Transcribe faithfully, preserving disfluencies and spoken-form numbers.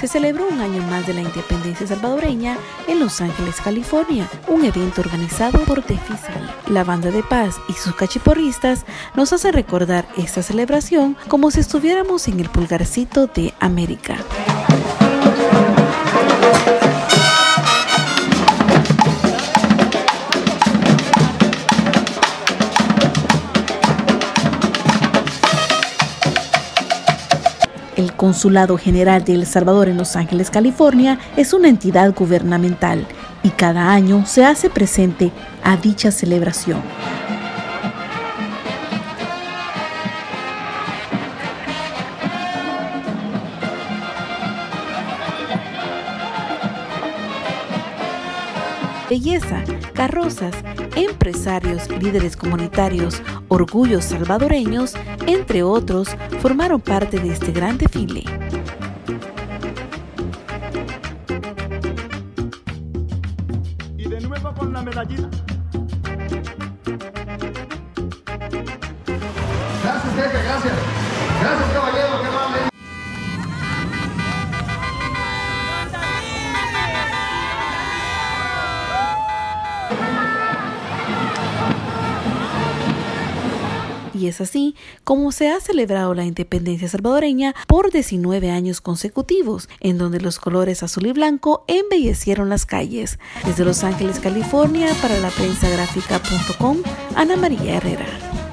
se celebró un año más de la independencia salvadoreña en Los Ángeles, California, un evento organizado por Tefizal. La banda de paz y sus cachiporristas nos hacen recordar esta celebración como si estuviéramos en el pulgarcito de América. El Consulado General de El Salvador en Los Ángeles, California, es una entidad gubernamental y cada año se hace presente a dicha celebración. Belleza, carrozas, empresarios, líderes comunitarios, orgullos salvadoreños, entre otros, formaron parte de este gran desfile. Y de nuevo con la medallita. Gracias, jefe, gracias. Gracias, caballero, qué amable. Y es así como se ha celebrado la independencia salvadoreña por diecinueve años consecutivos, en donde los colores azul y blanco embellecieron las calles. Desde Los Ángeles, California, para la prensa gráfica punto com, Ana María Herrera.